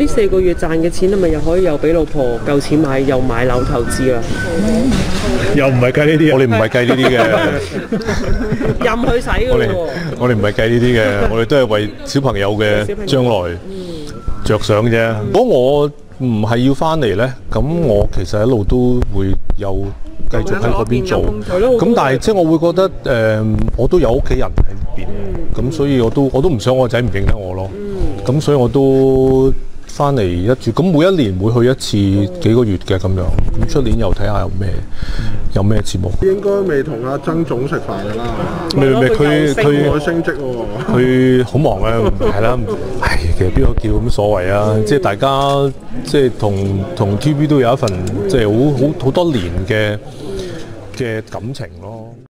呢4個月賺嘅錢係咪又可以又俾老婆夠錢又買樓投資啊？ 又唔係計呢啲，我哋唔係計呢啲嘅， 任佢使㗎喎。 我哋唔係計呢啲嘅，我哋都係為小朋友嘅將來着想啫。如果我唔係要翻嚟咧，咁我其實一路都會有繼續喺嗰邊做。咁但係即係我會覺得我都有屋企人喺邊，咁所以我都唔想我個仔唔認得我咯。咁所以我都翻嚟一住，咁每一年會去一次幾個月嘅咁樣。咁出年又睇下有咩節目。 應該未同阿曾總食飯㗎啦。 佢升職喎。 佢好忙啊，係啦。唉，其實邊個叫咁所謂啊？即係大家即係同 TV 都有一份即係好多年嘅感情咯。